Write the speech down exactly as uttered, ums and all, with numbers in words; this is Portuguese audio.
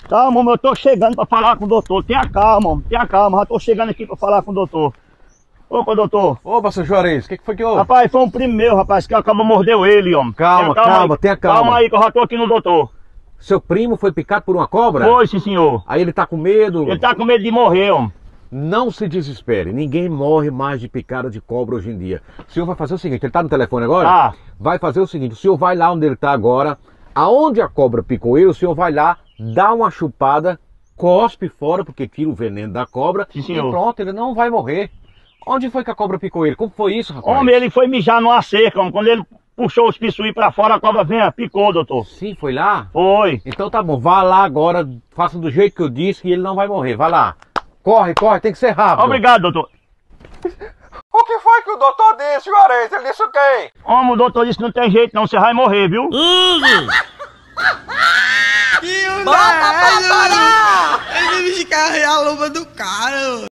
Calma, homem, eu tô chegando pra falar com o doutor. Tenha calma, homem, tenha calma. Já tô chegando aqui pra falar com o doutor. Opa, doutor. Opa, seu Juarez, o que, que foi que houve? Rapaz, foi um primo meu, rapaz, que a cobra mordeu ele, homem. Calma, Tenha calma, aí. tenha calma. Calma aí que eu já tô aqui no doutor. Seu primo foi picado por uma cobra? Foi, sim, senhor. Aí ele tá com medo? Ele tá com medo de morrer, homem. Não se desespere, ninguém morre mais de picada de cobra hoje em dia. O senhor vai fazer o seguinte, ele tá no telefone agora? Ah. Vai fazer o seguinte, o senhor vai lá onde ele tá agora, aonde a cobra picou ele, o senhor vai lá, dá uma chupada, cospe fora, porque tira o veneno da cobra, Sim, senhor. e pronto, ele não vai morrer. Onde foi que a cobra picou ele? Como foi isso, rapaz? Homem, ele foi mijar numa cerca, homem. Quando ele puxou os pissuí pra fora, a cobra vem, picou, doutor. Sim, foi lá? Foi. Então tá bom, vá lá agora, faça do jeito que eu disse que ele não vai morrer, vai lá. Corre, corre, tem que ser rápido. Obrigado, doutor. O que foi que o doutor disse, Juarez? Ele disse o quê? Homem, o doutor disse que não tem jeito não, você vai morrer, viu? Bota pra parar! Ele me fica a luva do cara.